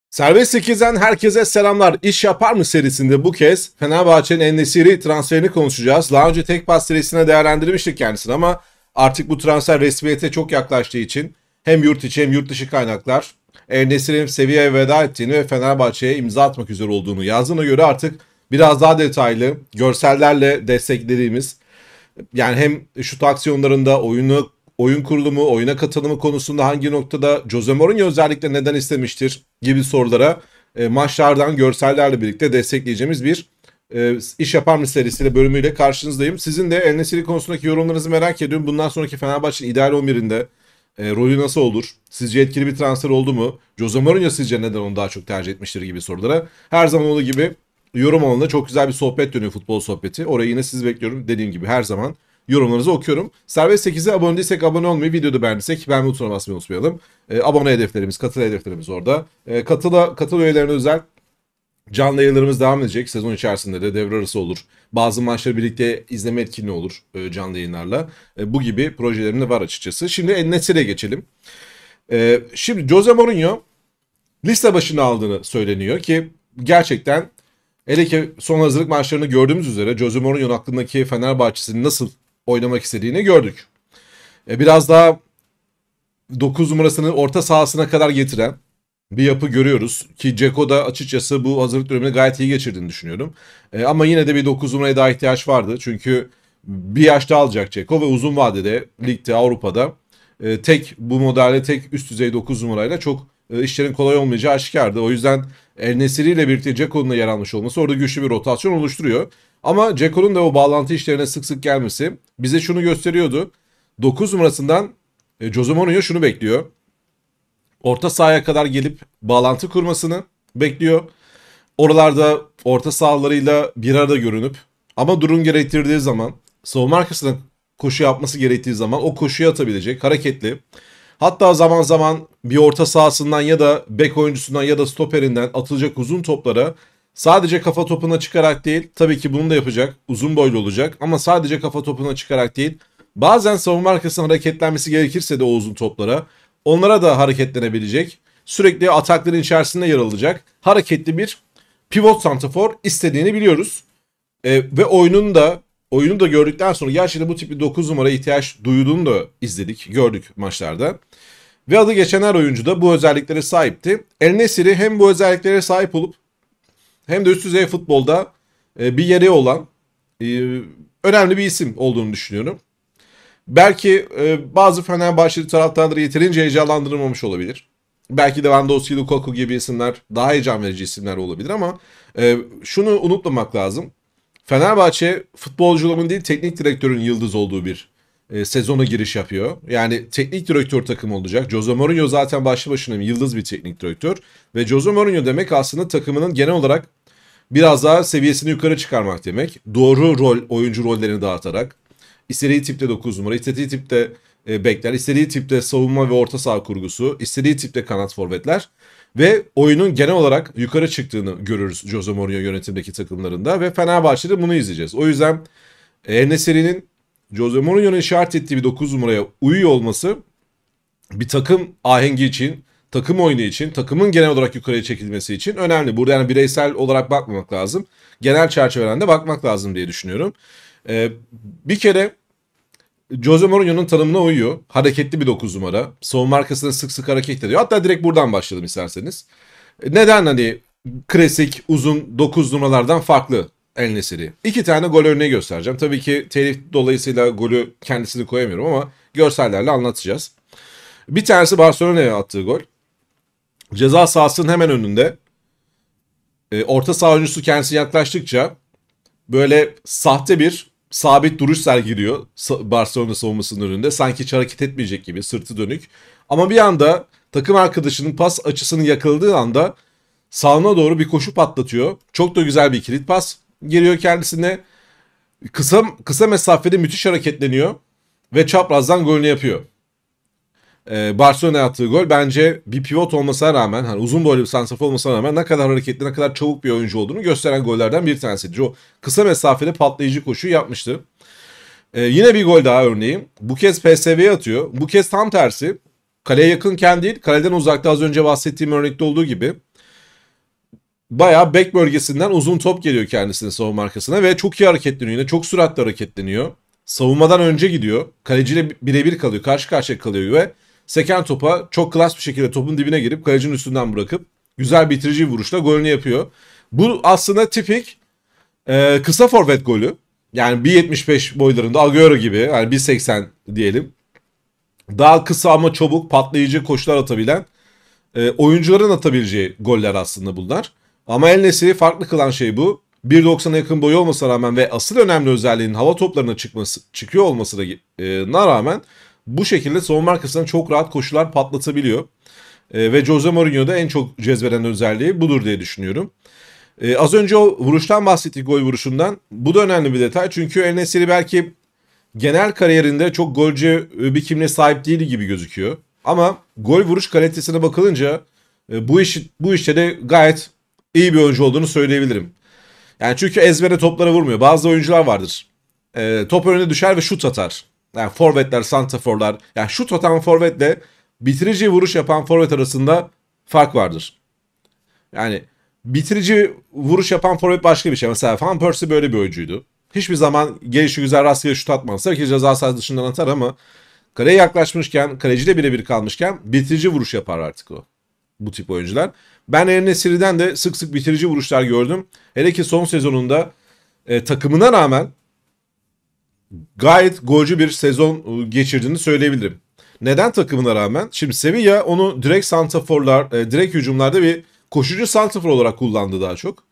Serbest 8'den herkese selamlar. İş yapar mı serisinde bu kez Fenerbahçe'nin En-Nesyri transferini konuşacağız. Daha önce tek pas serisine değerlendirmiştik kendisini ama artık bu transfer resmiyete çok yaklaştığı için hem yurt içi hem yurt dışı kaynaklar En-Nesyri'nin seviyeye veda ettiğini ve Fenerbahçe'ye imza atmak üzere olduğunu yazdığına göre artık biraz daha detaylı görsellerle desteklediğimiz, yani hem şut aksiyonlarında oyun kurulumu, oyuna katılımı konusunda hangi noktada Jose Mourinho özellikle neden istemiştir gibi sorulara maçlardan görsellerle birlikte destekleyeceğimiz bir iş yapar mı serisiyle bölümüyle karşınızdayım. Sizin de El Nesiri konusundaki yorumlarınızı merak ediyorum. Bundan sonraki Fenerbahçe'nin ideal 11'inde rolü nasıl olur? Sizce etkili bir transfer oldu mu? Jose Mourinho sizce neden onu daha çok tercih etmiştir gibi sorulara her zaman olduğu gibi yorum alanında çok güzel bir sohbet dönüyor, futbol sohbeti. Oraya yine sizi bekliyorum. Dediğim gibi her zaman yorumlarınızı okuyorum. Serbest 8'e abone değilsek abone olmayı, videoda beğendiysek beğenme butonuna basmayı unutmayalım. Abone hedeflerimiz, katıl hedeflerimiz orada. Katıl üyelerine özel canlı yayınlarımız devam edecek. Sezon içerisinde de devre arası olur. Bazı maçları birlikte izleme etkinliği olur canlı yayınlarla. Bu gibi projelerim de var açıkçası. Şimdi En-Nesyri'ye geçelim. Şimdi Jose Mourinho liste başına aldığını söyleniyor ki gerçekten, hele ki son hazırlık maçlarını gördüğümüz üzere Jose Mourinho'nun aklındaki Fenerbahçe'sini nasıl oynamak istediğini gördük. Biraz daha 9 numarasını orta sahasına kadar getiren bir yapı görüyoruz. Ki Dzeko da açıkçası bu hazırlık dönemini gayet iyi geçirdiğini düşünüyorum. Ama yine de bir 9 numaraya daha ihtiyaç vardı. Çünkü bir yaş daha alacak Dzeko ve uzun vadede ligde, Avrupa'da tek bu modelde tek üst düzey 9 numarayla çok işlerin kolay olmayacağı aşikardı. O yüzden El-Nesyri ile birlikte Dzeko'nun da yer almış olması orada güçlü bir rotasyon oluşturuyor. Ama Dzeko'nun da o bağlantı işlerine sık sık gelmesi bize şunu gösteriyordu. 9 numarasından Jose Mourinho şunu bekliyor. Orta sahaya kadar gelip bağlantı kurmasını bekliyor. Oralarda orta sahalarıyla bir arada görünüp ama durum gerektirdiği zaman, savunma arkasına koşu yapması gerektiği zaman o koşuyu atabilecek, hareketli. Hatta zaman zaman bir orta sahasından ya da bek oyuncusundan ya da stoperinden atılacak uzun toplara sadece kafa topuna çıkarak değil, tabii ki bunu da yapacak, uzun boylu olacak ama sadece kafa topuna çıkarak değil, bazen savunma arkasına hareketlenmesi gerekirse de o uzun toplara, onlara da hareketlenebilecek, sürekli atakların içerisinde yer alacak hareketli bir pivot santrafor istediğini biliyoruz. Ve oyunu da gördükten sonra gerçekten bu tip bir 9 numaraya ihtiyaç duyduğunu da izledik, gördük maçlarda. Ve adı geçen her oyuncu da bu özelliklere sahipti. El-Nesyri hem bu özelliklere sahip olup hem de üst düzey futbolda bir yeri olan önemli bir isim olduğunu düşünüyorum. Belki bazı Fenerbahçeli taraftarları yeterince heyecanlandırılmamış olabilir. Belki Lewandowski, Lukaku gibi isimler daha heyecan verici isimler olabilir ama şunu unutmamak lazım. Fenerbahçe futbolcuların değil teknik direktörün yıldız olduğu bir sezona giriş yapıyor. Yani teknik direktör takım olacak. Jose Mourinho zaten başlı başına yıldız bir teknik direktör. Ve Jose Mourinho demek aslında takımının genel olarak biraz daha seviyesini yukarı çıkarmak demek. Doğru oyuncu rollerini dağıtarak. İstediği tipte 9 numara, istediği tipte bekler, istediği tipte savunma ve orta saha kurgusu, istediği tipte kanat forvetler. Ve oyunun genel olarak yukarı çıktığını görürüz Jose Mourinho yönetimdeki takımlarında ve Fenerbahçe'de bunu izleyeceğiz. O yüzden En-Nesyri'nin Jose Mourinho'nun işaret ettiği bir 9 numaraya uyuyor olması bir takım ahengi için, takım oyunu için, takımın genel olarak yukarıya çekilmesi için önemli. Burada yani bireysel olarak bakmamak lazım. Genel çerçeveden de bakmak lazım diye düşünüyorum. Bir kere Jose Mourinho'nun tanımına uyuyor. Hareketli bir 9 numara. Savunma arkasında sık sık hareket ediyor. Hatta direkt buradan başlayalım isterseniz. Neden hani klasik uzun 9 numaralardan farklı El-Nesyri? İki tane gol örneği göstereceğim. Tabii ki telif dolayısıyla golü kendisini koyamıyorum ama görsellerle anlatacağız. Bir tanesi Barcelona'ya attığı gol. Ceza sahasının hemen önünde. Orta saha oyuncusu kendisi yaklaştıkça böyle sahte bir sabit duruş sergiliyor Barcelona savunmasının önünde. Sanki hiç hareket etmeyecek gibi, sırtı dönük. Ama bir anda takım arkadaşının pas açısını yakaladığı anda sağına doğru bir koşu patlatıyor. Çok da güzel bir kilit pas geliyor kendisine. Kısa mesafede müthiş hareketleniyor ve çaprazdan golünü yapıyor. Barcelona'ya attığı gol bence bir pivot olmasına rağmen, hani uzun boylu bir santrafor olmasına rağmen ne kadar hareketli, ne kadar çabuk bir oyuncu olduğunu gösteren gollerden bir tanesiydi. O kısa mesafede patlayıcı koşuyu yapmıştı. Yine bir gol daha örneği. Bu kez PSV'ye atıyor. Bu kez tam tersi. Kaleye yakınken değil, kaleden uzakta, az önce bahsettiğim örnekte olduğu gibi. bayağı bek bölgesinden uzun top geliyor kendisine savunma arkasına ve çok iyi hareketleniyor. Yine çok süratli hareketleniyor. Savunmadan önce gidiyor. Kaleciyle birebir kalıyor. Karşı karşıya kalıyor ve seken topa çok klas bir şekilde topun dibine girip kalecinin üstünden bırakıp güzel bitirici bir vuruşla golünü yapıyor. Bu aslında tipik kısa forvet golü. Yani 1.75 boylarında Agüero gibi, yani 1.80 diyelim. Daha kısa ama çabuk patlayıcı koşular atabilen oyuncuların atabileceği goller aslında bunlar. Ama El Nesir'i farklı kılan şey bu. 1.90'a yakın boyu olmasına rağmen ve asıl önemli özelliğinin hava toplarına çıkıyor olmasına rağmen bu şekilde savunma arkasından çok rahat koşular patlatabiliyor. Ve Jose Mourinho'da en çok cezbeden özelliği budur diye düşünüyorum. Az önce o vuruştan bahsettik, gol vuruşundan. Bu da önemli bir detay çünkü El Nesiri belki genel kariyerinde çok golcü bir kimliğe sahip değil gibi gözüküyor. Ama gol vuruş kalitesine bakılınca bu işte de gayet iyi bir oyuncu olduğunu söyleyebilirim. Yani çünkü ezbere toplara vurmuyor. Bazı oyuncular vardır. Top önüne düşer ve şut atar. Yani forvetler, santraforlar. Yani şut atan forvetle bitirici vuruş yapan forvet arasında fark vardır. Yani bitirici vuruş yapan forvet başka bir şey. Mesela Van Persie böyle bir oyuncuydu. Hiçbir zaman gelişi güzel rastgele şut atmazsa ki ceza sahası dışından atar ama kaleye yaklaşmışken, kaleciyle birebir kalmışken bitirici vuruş yapar artık o. Bu tip oyuncular. Ben El Nesiri'den de sık sık bitirici vuruşlar gördüm. Hele ki son sezonunda takımına rağmen gayet golcü bir sezon geçirdiğini söyleyebilirim. Neden takımına rağmen? Şimdi Sevilla onu direkt santraforlar, direkt hücumlarda bir koşucu santrafor olarak kullandı daha çok.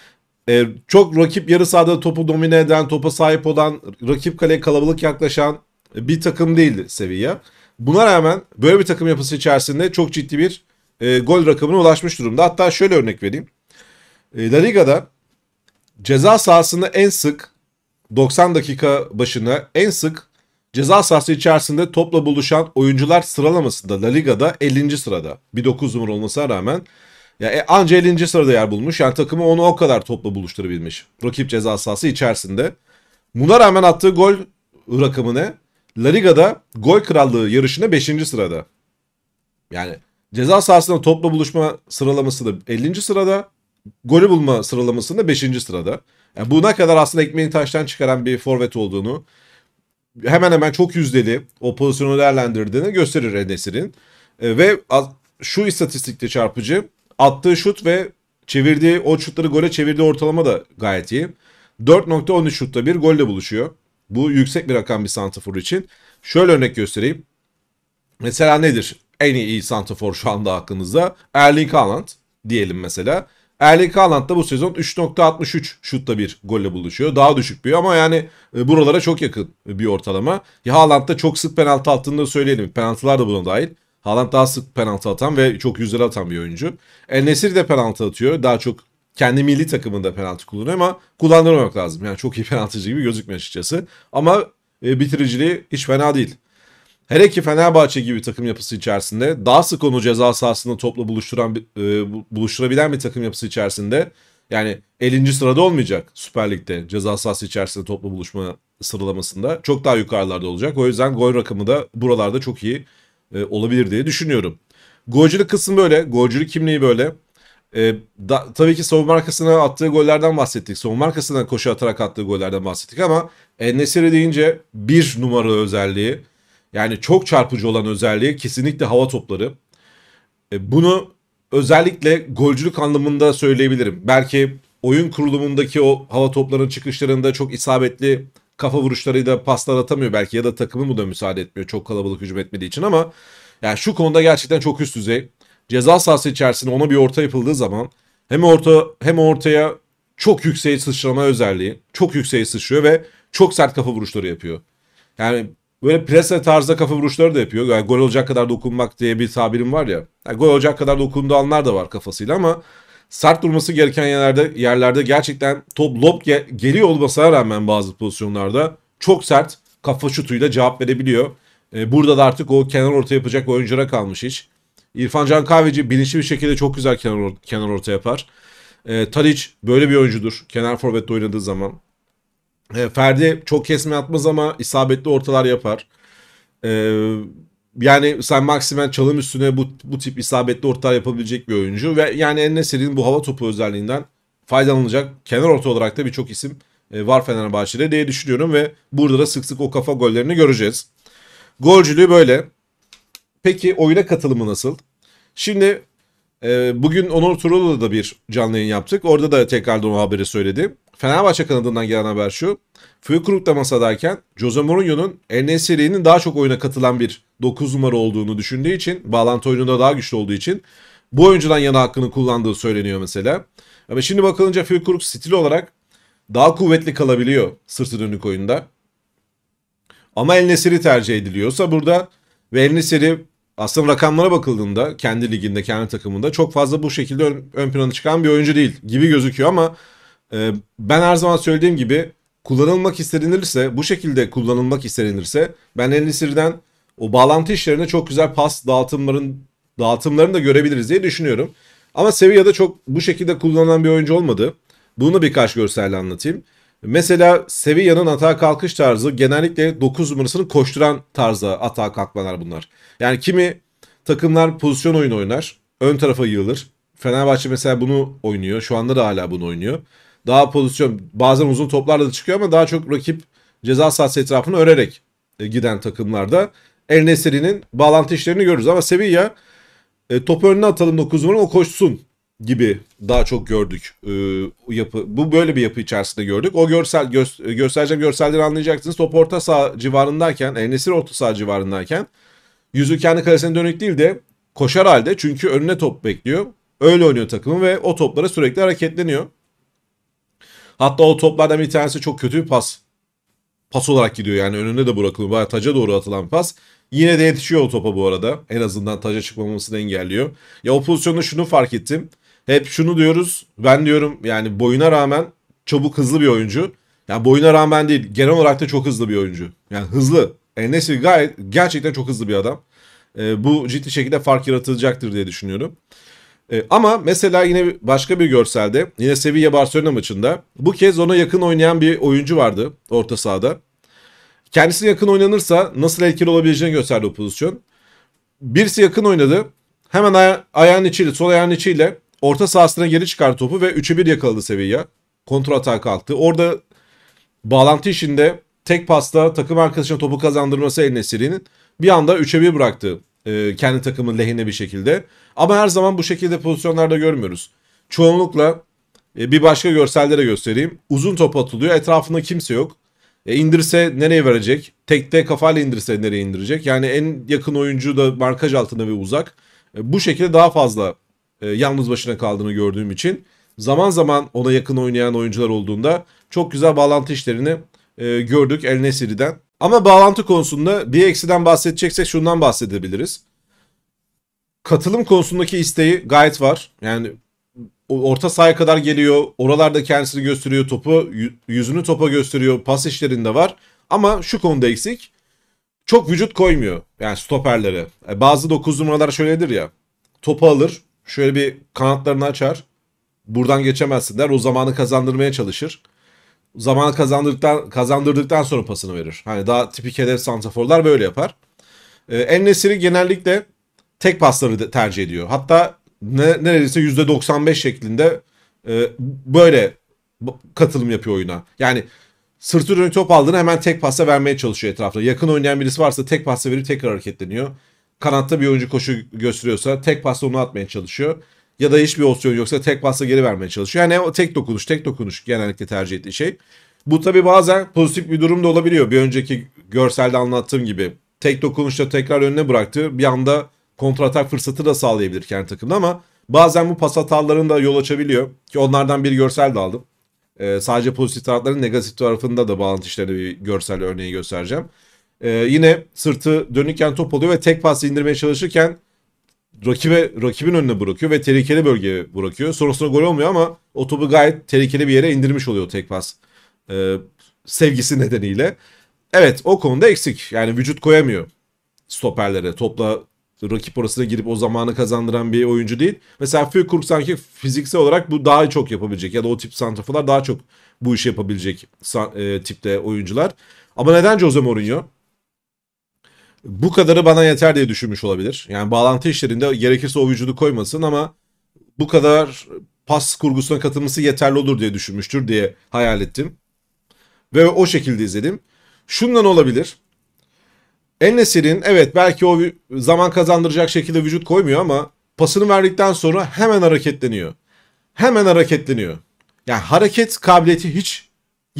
Çok rakip yarı sahada topu domine eden, topa sahip olan, rakip kaleye kalabalık yaklaşan bir takım değildi Sevilla. Buna rağmen böyle bir takım yapısı içerisinde çok ciddi bir gol rakamına ulaşmış durumda. Hatta şöyle örnek vereyim. La Liga'da ceza sahasında en sık 90 dakika başına en sık ceza sahası içerisinde topla buluşan oyuncular sıralamasında La Liga'da 50. sırada. Bir 9 numara olmasına rağmen ya anca 50. sırada yer bulmuş. Yani takımı onu o kadar topla buluşturabilmiş. Rakip ceza sahası içerisinde. Buna rağmen attığı gol rakamı ne? La Liga'da gol krallığı yarışında 5. sırada. Yani ceza sahasında topla buluşma sıralaması da 50. sırada. Golü bulma sıralamasında 5. sırada. Yani bu ne kadar aslında ekmeğini taştan çıkaran bir forvet olduğunu, hemen hemen çok yüzdeli o pozisyonu değerlendirdiğini gösterir En-Nesyri'nin. Ve şu istatistikte çarpıcı. Attığı şut ve çevirdiği o şutları gole çevirdiği ortalama da gayet iyi. 4.13 şutta bir golle buluşuyor. Bu yüksek bir rakam bir santrafor için. Şöyle örnek göstereyim. Mesela nedir? En iyi santrafor şu anda aklınızda. Erling Haaland diyelim mesela. Erling Haaland da bu sezon 3.63 şutta bir golle buluşuyor. Daha düşük bir ama yani buralara çok yakın bir ortalama. Haaland da çok sık penaltı attığını da söyleyelim. Penaltılar da buna dahil. Haaland daha sık penaltı atan ve çok yüzleri atan bir oyuncu. El-Nesiri de penaltı atıyor. Daha çok kendi milli takımında penaltı kullanıyor ama kullandırmamak lazım. Yani çok iyi penaltıcı gibi gözükmüyor açıkçası. Ama bitiriciliği hiç fena değil. Hele ki Fenerbahçe gibi takım yapısı içerisinde daha sık onu ceza sahasında topla buluşturabilen bir takım yapısı içerisinde yani 50. sırada olmayacak Süper Lig'de ceza sahası içerisinde topla buluşma sıralamasında çok daha yukarılarda olacak. O yüzden gol rakamı da buralarda çok iyi olabilir diye düşünüyorum. Golcülük kısmı böyle, golcülük kimliği böyle. Tabii ki savunma arkasına attığı gollerden bahsettik. Savunma arkasına koşu atarak attığı gollerden bahsettik ama En-Nesyri deyince bir numara özelliği, yani çok çarpıcı olan özelliği kesinlikle hava topları. Bunu özellikle golcülük anlamında söyleyebilirim. Belki oyun kurulumundaki o hava toplarının çıkışlarında çok isabetli kafa vuruşlarıyla paslar atamıyor belki ya da takımı bu da müsaade etmiyor çok kalabalık hücum etmediği için ama yani şu konuda gerçekten çok üst düzey. Ceza sahası içerisinde ona bir orta yapıldığı zaman hem ortaya çok yüksek sıçrama özelliği, çok yüksek sıçrıyor ve çok sert kafa vuruşları yapıyor. Yani böyle prese tarzda kafa vuruşları da yapıyor. Yani gol olacak kadar dokunmak diye bir tabirim var ya. Yani gol olacak kadar dokunduğu anlar da var kafasıyla ama sert durması gereken yerlerde gerçekten top lob geliyor olmasına rağmen bazı pozisyonlarda çok sert kafa şutuyla cevap verebiliyor. Burada da artık o kenar orta yapacak oyunculara kalmış iş. İrfan Can Kahveci bilinçli bir şekilde çok güzel kenar orta yapar. Tadic böyle bir oyuncudur. Kenar forvette oynadığı zaman. Ferdi çok kesme atmaz ama isabetli ortalar yapar. Yani sen Maximen çalım üstüne bu tip isabetli ortalar yapabilecek bir oyuncu ve yani En-Nesyri'nin bu hava topu özelliğinden faydalanacak kenar orta olarak da birçok isim var Fenerbahçe'de diye düşünüyorum ve burada da sık sık o kafa gollerini göreceğiz. Golcülüğü böyle. Peki oyuna katılımı nasıl? Şimdi bugün Onur Turul'la da bir canlı yayın yaptık. Orada da tekrardan o haberi söyledi. Fenerbahçe kanadından gelen haber şu. Füllkrug da masadayken Jose Mourinho'nun En-Nesyri'nin daha çok oyuna katılan bir 9 numara olduğunu düşündüğü için, bağlantı oyununda daha güçlü olduğu için bu oyuncudan yana hakkını kullandığı söyleniyor mesela. Ama şimdi bakılınca Füllkrug stil olarak daha kuvvetli kalabiliyor sırtı dönük oyunda. Ama El-Nesyri tercih ediliyorsa burada ve El-Nesyri aslında rakamlara bakıldığında kendi liginde, kendi takımında çok fazla bu şekilde ön plana çıkan bir oyuncu değil gibi gözüküyor ama ben her zaman söylediğim gibi kullanılmak istenilirse, bu şekilde kullanılmak istenilirse ben El-Nesyri'den o bağlantı işlerinde çok güzel pas dağıtımlarını da görebiliriz diye düşünüyorum. Ama Sevilla'da çok bu şekilde kullanılan bir oyuncu olmadı. Bunu birkaç görselle anlatayım. Mesela Sevilla'nın atağa kalkış tarzı genellikle 9 numarasını koşturan tarzda atağa kalkmalar bunlar. Yani kimi takımlar pozisyon oyunu oynar. Ön tarafa yığılır. Fenerbahçe mesela bunu oynuyor. Şu anda da hala bunu oynuyor. Daha pozisyon bazen uzun toplarla da çıkıyor ama daha çok rakip ceza sahası etrafını örerek giden takımlarda El-Nesyri'nin bağlantı işlerini görürüz. Ama Sevilla topu önüne atalım 9 numara o koşsun gibi daha çok gördük yapı. Bu böyle bir yapı içerisinde gördük. O göstereceğim görselleri anlayacaksınız. Top orta saha civarındayken, El-Nesyri orta saha civarındayken yüzü kendi kalesine dönük değil de koşar halde çünkü önüne top bekliyor. Öyle oynuyor takımı ve o toplara sürekli hareketleniyor. Hatta o toplardan bir tanesi çok kötü bir pas. Pas olarak gidiyor yani önünde de bırakılıyor. Bayağı taca doğru atılan bir pas. Yine de yetişiyor o topa bu arada. En azından taca çıkmamasını engelliyor. Ya o pozisyonda şunu fark ettim. Hep şunu diyoruz. Ben diyorum yani boyuna rağmen çabuk hızlı bir oyuncu. Yani boyuna rağmen değil. Genel olarak da çok hızlı bir oyuncu. Yani hızlı. En-Nesyri gayet gerçekten çok hızlı bir adam. Bu ciddi şekilde fark yaratılacaktır diye düşünüyorum. Ama mesela yine başka bir görselde yine Sevilla Barcelona maçında bu kez ona yakın oynayan bir oyuncu vardı orta sahada. Kendisine yakın oynanırsa nasıl etkili olabileceğini gösterdi o pozisyon. Birisi yakın oynadı. Hemen ayağın içiyle, sol ayağın içiyle orta sahasına geri çıkardı topu ve 3'e 1 yakaladı Sevilla. Kontra atağa kalktı. Orada bağlantı işinde tek pasta takım arkadaşına topu kazandırması El-Nesyri'nin bir anda 3'e 1 bıraktı kendi takımın lehine bir şekilde. Ama her zaman bu şekilde pozisyonlarda görmüyoruz. Çoğunlukla bir başka görselde de göstereyim. Uzun top atılıyor. Etrafında kimse yok. İndirse nereye verecek? Tekte kafayla indirse nereye indirecek? Yani en yakın oyuncu da markaj altında ve uzak. Bu şekilde daha fazla yalnız başına kaldığını gördüğüm için zaman zaman ona yakın oynayan oyuncular olduğunda çok güzel bağlantı işlerini gördük El-Nesyri'den. Ama bağlantı konusunda bir eksiden bahsedeceksek şundan bahsedebiliriz. Katılım konusundaki isteği gayet var. Yani orta sahaya kadar geliyor. Oralarda kendisini gösteriyor topu. Yüzünü topa gösteriyor. Pas işlerinde var. Ama şu konuda eksik. Çok vücut koymuyor. Yani stoperlere. Bazı 9 numaralar şöyledir ya. Topu alır. Şöyle bir kanatlarını açar. Buradan geçemezsin der. O zamanı kazandırmaya çalışır. Zamanı kazandırdıktan sonra pasını verir. Hani daha tipik hedef santraforlar böyle yapar. En-Nesyri genellikle tek pasları tercih ediyor. Hatta neredeyse %95 şeklinde böyle katılım yapıyor oyuna. Yani sırtı dönük top aldığını hemen tek pasta vermeye çalışıyor etrafta. Yakın oynayan birisi varsa tek pasta verip tekrar hareketleniyor. Kanatta bir oyuncu koşu gösteriyorsa tek pasta onu atmaya çalışıyor. Ya da hiçbir opsiyon yoksa tek pasta geri vermeye çalışıyor. Yani o tek dokunuş genellikle tercih ettiği şey. Bu tabi bazen pozitif bir durum da olabiliyor. Bir önceki görselde anlattığım gibi. Tek dokunuşta tekrar önüne bıraktı. Bir anda kontratak fırsatı da sağlayabilir kendi takımda ama bazen bu pas hatalarını da yol açabiliyor. Ki onlardan bir görsel de aldım. Sadece pozitif tarafların negatif tarafında da bağlantı işlerinde bir görsel örneği göstereceğim. Yine sırtı dönükken top oluyor ve tek pas indirmeye çalışırken rakibin önüne bırakıyor ve tehlikeli bölgeye bırakıyor. Sonrasında gol olmuyor ama o topu gayet tehlikeli bir yere indirmiş oluyor tek pas sevgisi nedeniyle. Evet o konuda eksik. Yani vücut koyamıyor stoperlere. Topla rakip orasına girip o zamanı kazandıran bir oyuncu değil. Mesela Füllkrug sanki fiziksel olarak bu daha çok yapabilecek ya da o tip santraforlar daha çok bu işi yapabilecek tipte oyuncular. Ama neden Jose Mourinho? Bu kadarı bana yeter diye düşünmüş olabilir. Yani bağlantı işlerinde gerekirse o vücudu koymasın ama bu kadar pas kurgusuna katılması yeterli olur diye düşünmüştür diye hayal ettim. Ve o şekilde izledim. Şundan olabilir. En-Nesyri'nin evet belki o zaman kazandıracak şekilde vücut koymuyor ama pasını verdikten sonra hemen hareketleniyor. Hemen hareketleniyor. Yani hareket kabiliyeti hiç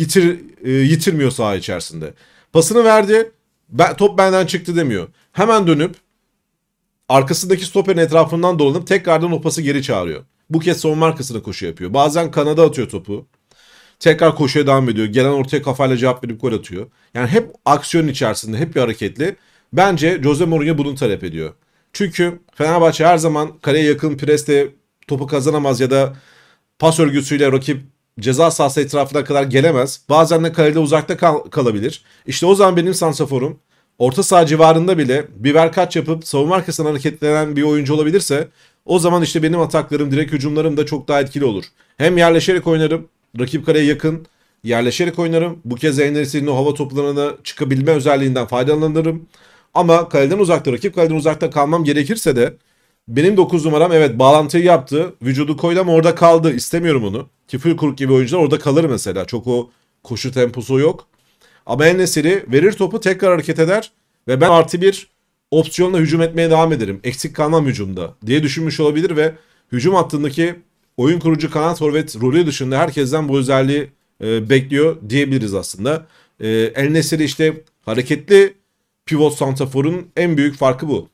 yitirmiyor saha içerisinde. Pasını verdi, top benden çıktı demiyor. Hemen dönüp arkasındaki stoperin etrafından dolanıp tekrardan o pası geri çağırıyor. Bu kez savunma arkasına koşu yapıyor. Bazen kanada atıyor topu. Tekrar koşuya devam ediyor. Gelen ortaya kafayla cevap verip gol atıyor. Yani hep aksiyon içerisinde, hep bir hareketli. Bence Jose Mourinho bunu talep ediyor. Çünkü Fenerbahçe her zaman kaleye yakın presle topu kazanamaz ya da pas örgüsüyle rakip ceza sahası etrafına kadar gelemez. Bazen de kalede uzakta kalabilir. İşte o zaman benim santraforum orta saha civarında bile bir verkaç yapıp savunma arkasından hareketlenen bir oyuncu olabilirse o zaman işte benim ataklarım, direkt hücumlarım da çok daha etkili olur. Hem yerleşerek oynarım, rakip kaleye yakın yerleşerek oynarım. Bu kez En-Nesyri'nin o hava toplarına çıkabilme özelliğinden faydalanırım. Ama kaleden uzakta, rakip kaleden uzakta kalmam gerekirse de benim 9 numaram evet bağlantıyı yaptı. Vücudu koydu ama orada kaldı. İstemiyorum onu. Ki Fülkrug gibi oyuncular orada kalır mesela. Çok o koşu temposu yok. Ama En-Nesyri verir topu, tekrar hareket eder. Ve ben artı bir opsiyonla hücum etmeye devam ederim. Eksik kalmam hücumda diye düşünmüş olabilir ve hücum hattındaki oyun kurucu kanat forvet rolü dışında herkesten bu özelliği bekliyor diyebiliriz aslında. El-Nesyri işte hareketli pivot santraforun en büyük farkı bu.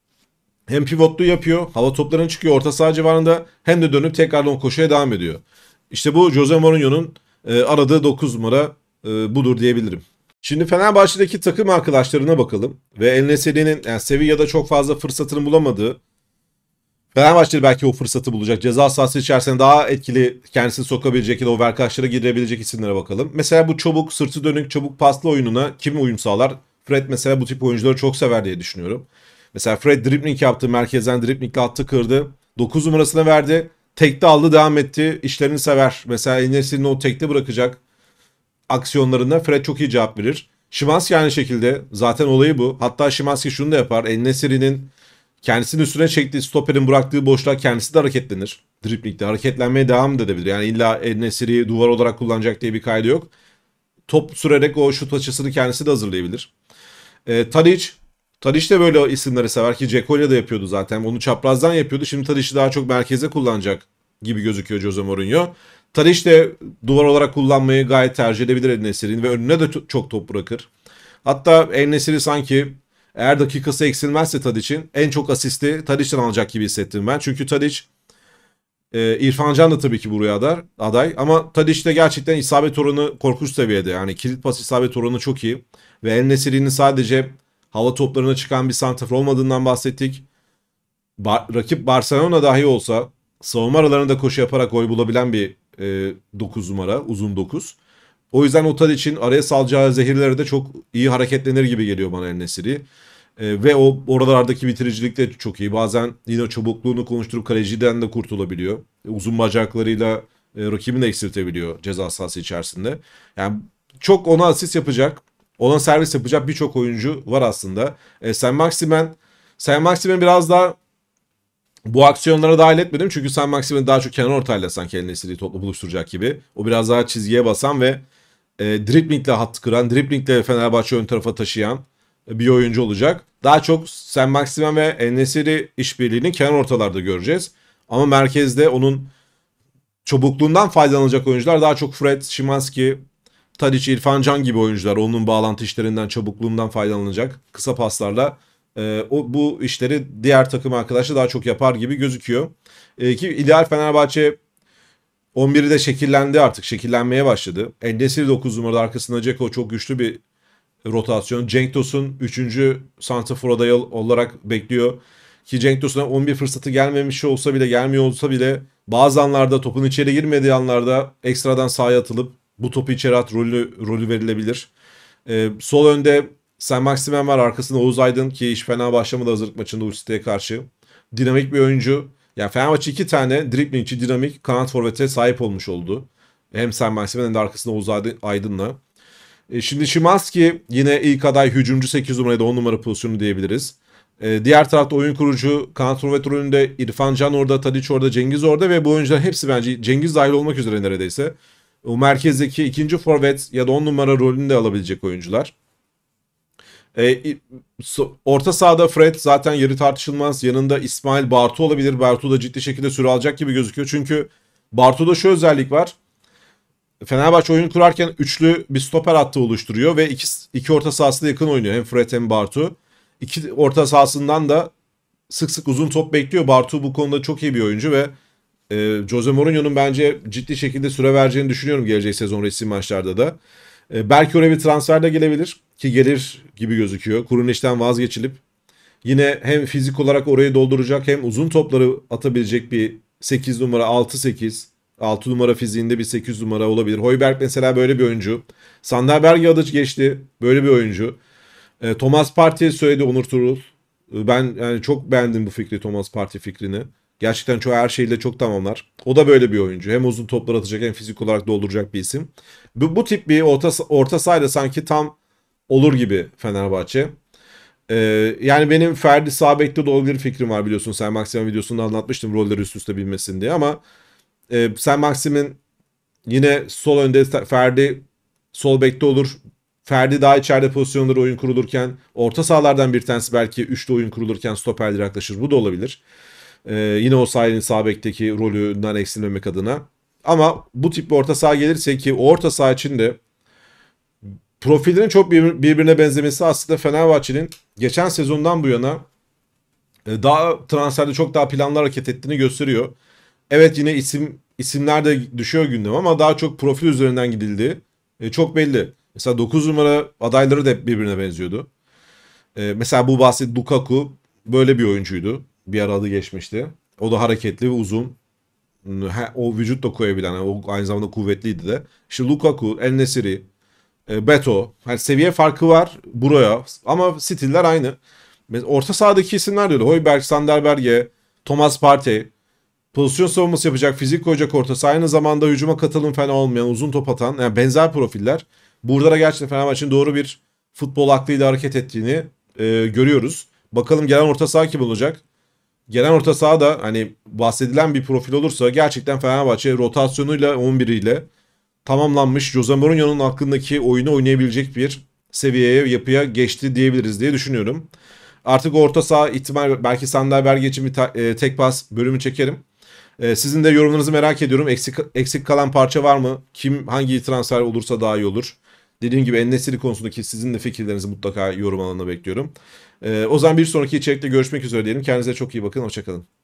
Hem pivotlu yapıyor, hava toplarına çıkıyor orta saha civarında, hem de dönüp tekrardan koşuya devam ediyor. İşte bu Jose Mourinho'nun aradığı 9 numara budur diyebilirim. Şimdi Fenerbahçe'deki takım arkadaşlarına bakalım. Ve El-Nesyri'nin yani Sevilla'da çok fazla fırsatını bulamadığı, Fenerbahçe belki o fırsatı bulacak. Ceza sahası içerisinde daha etkili kendisini sokabilecek ya da o verkaçlara girebilecek isimlere bakalım. Mesela bu çabuk, sırtı dönük, çabuk paslı oyununa kim uyum sağlar? Fred mesela bu tip oyuncuları çok sever diye düşünüyorum. Mesela Fred dribbling yaptı. Merkezden driblingle attı, kırdı. 9 numarasına verdi. Tekte aldı, devam etti. İşlerini sever. Mesela En-Nesyri'nin o tekte bırakacak aksiyonlarında Fred çok iyi cevap verir. Szymański aynı şekilde. Zaten olayı bu. Hatta Szymański şunu da yapar. En-Nesyri'nin kendisinin üstüne çektiği stoperin bıraktığı boşluğa kendisi de hareketlenir. Dribling'de hareketlenmeye devam da edebilir. Yani illa En-Nesyri'yi duvar olarak kullanacak diye bir kaydı yok. Top sürerek o şut açısını kendisi de hazırlayabilir. Tadic. Tadic de böyle isimleri sever ki Dzeko'yla da yapıyordu zaten. Onu çaprazdan yapıyordu. Şimdi Tadic'i daha çok merkeze kullanacak gibi gözüküyor Jose Mourinho. Tadic de duvar olarak kullanmayı gayet tercih edebilir En-Nesyri'nin ve önüne de çok top bırakır. Hatta En-Nesyri sanki eğer dakikası eksilmezse Tadic'in en çok asisti Tadic'ten alacak gibi hissettim ben. Çünkü Tadic, İrfan Can da tabii ki buraya aday. Ama Tadic'te gerçekten isabet oranı korkunç seviyede. Yani kilit pas isabet oranı çok iyi. Ve En-Nesyri'nin sadece hava toplarına çıkan bir santrafor olmadığından bahsettik. Rakip Barcelona dahi olsa savunma aralarında koşu yaparak gol bulabilen bir 9 numara. Uzun 9. O yüzden o Tadic'in araya salacağı zehirlere de çok iyi hareketlenir gibi geliyor bana En-Nesyri. Ve o oralardaki bitiricilik de çok iyi. Bazen yine çabukluğunu konuşturup kaleciden de kurtulabiliyor. Uzun bacaklarıyla rakibini de eksiltebiliyor ceza sahası içerisinde. Yani çok ona asist yapacak, ona servis yapacak birçok oyuncu var aslında. Saint-Maximin biraz daha bu aksiyonlara dahil etmedim. Çünkü Saint-Maximin daha çok kenar ortayla sanki El-Nesyri'yi topla buluşturacak gibi. O biraz daha çizgiye basan ve driblingle hat kıran, driblingle Fenerbahçe ön tarafa taşıyan bir oyuncu olacak. Daha çok Saint-Maximin ve En-Nesyri işbirliğini kenar ortalarda göreceğiz. Ama merkezde onun çabukluğundan faydalanacak oyuncular daha çok Fred, Szymański, Tadic, İrfan Can gibi oyuncular. Onun bağlantı işlerinden, çabukluğundan faydalanacak kısa paslarla. Bu işleri diğer takım arkadaşlar daha çok yapar gibi gözüküyor. Ki ideal Fenerbahçe 11'i de şekillendi artık. Şekillenmeye başladı. En-Nesyri 9 numarada, arkasında Dzeko çok güçlü bir rotasyon. Cenk Tosun 3. santrafor adayı olarak bekliyor. Ki Cenk Tosun'a 11 fırsatı gelmemiş olsa bile, gelmiyor olsa bile bazı anlarda topun içeri girmediği anlarda ekstradan sahaya atılıp bu topu içeri at rolü verilebilir. Sol önde Saint-Maximin var. Arkasında Oğuz Aydın ki hiç fena başlamadı hazırlık maçında Ulste'ye karşı. Dinamik bir oyuncu. Yani Fenerbahçe 2 tane driblingçi, dinamik kanat forvete sahip olmuş oldu. Hem Saint-Maximin hem de arkasında Oğuz Aydın'la. Şimdi Szymański yine ilk aday hücumcu 8 numaraya da 10 numara pozisyonu diyebiliriz. Diğer tarafta oyun kurucu kanat forvet rolünde İrfan Can orada, Tadic orada, Cengiz orada ve bu oyuncular hepsi bence Cengiz dahil olmak üzere neredeyse. O merkezdeki ikinci forvet ya da 10 numara rolünü de alabilecek oyuncular. Orta sahada Fred zaten yeri tartışılmaz. Yanında İsmail Bartu olabilir. Bartu da ciddi şekilde süre alacak gibi gözüküyor. Çünkü Bartu'da şu özellik var. Fenerbahçe oyun kurarken üçlü bir stoper hattı oluşturuyor ve iki orta sahasına yakın oynuyor. Hem Fred hem Bartu. İki orta sahasından da sık sık uzun top bekliyor. Bartu bu konuda çok iyi bir oyuncu ve Jose Mourinho'nun bence ciddi şekilde süre vereceğini düşünüyorum gelecek sezon resmi maçlarda da. Belki oraya bir transfer de gelebilir ki gelir gibi gözüküyor. Kuruniş'ten vazgeçilip yine hem fizik olarak orayı dolduracak hem uzun topları atabilecek bir 8 numara 6-8 6 numara fiziğinde bir 8 numara olabilir. Højbjerg mesela böyle bir oyuncu. Sander Berge adı geçti. Böyle bir oyuncu. Thomas Partey söyledi Onur Turul. Ben yani çok beğendim bu fikri, Thomas Partey fikrini. Gerçekten çok her şeyle çok tamamlar. O da böyle bir oyuncu. Hem uzun toplar atacak hem fizik olarak dolduracak bir isim. Bu tip bir orta sahayla sanki tam olur gibi Fenerbahçe. Yani benim Ferdi sağ bekte de olabilir fikrim var, biliyorsun. Sen Maxim'in videosunda anlatmıştım rolleri üst üste bilmesin diye ama sen Maxim'in yine sol önde, Ferdi sol bekte olur. Ferdi daha içeride pozisyonları oyun kurulurken, orta sahalardan bir tanesi belki üçlü oyun kurulurken stoperlere yaklaşır. Bu da olabilir. Yine o sahanın sağ bekteki rolünden eksilmemek adına. Ama bu tip bir orta saha gelirse, ki o orta saha için de profilinin çok birbirine benzemesi aslında Fenerbahçe'nin geçen sezondan bu yana daha transferde çok daha planlı hareket ettiğini gösteriyor. Evet, yine isimler de düşüyor gündem ama daha çok profil üzerinden gidildi. Çok belli. Mesela 9 numara adayları da hep birbirine benziyordu. Mesela bu bahsettiğim Lukaku böyle bir oyuncuydu. Bir ara adı geçmişti. O da hareketli ve uzun. O vücut da koyabilen, o aynı zamanda kuvvetliydi de. İşte Lukaku, El Nesiri, Beto. Yani seviye farkı var buraya ama stiller aynı. Orta sahadaki isimler de öyle. Højbjerg, Sander Berge, Thomas Partey. Pozisyon savunması yapacak, fizik koyacak orta saha. Aynı zamanda hücuma katılım fena olmayan, uzun top atan, yani benzer profiller. Burada da gerçekten Fenerbahçe'nin doğru bir futbol aklıyla hareket ettiğini görüyoruz. Bakalım gelen orta saha kim olacak? Gelen orta saha da hani bahsedilen bir profil olursa gerçekten Fenerbahçe rotasyonuyla 11'iyle tamamlanmış, Jose Mourinho'nun aklındaki oyunu oynayabilecek bir seviyeye, yapıya geçti diyebiliriz diye düşünüyorum. Artık orta saha ihtimal, belki Sander Berge için bir tek pas bölümü çekerim. Sizin de yorumlarınızı merak ediyorum. Eksik kalan parça var mı? Hangi transfer olursa daha iyi olur? Dediğim gibi En-Nesyri konusundaki sizin de fikirlerinizi mutlaka yorum alanına bekliyorum. O zaman bir sonraki içerikte görüşmek üzere diyelim. Kendinize çok iyi bakın. Hoşçakalın.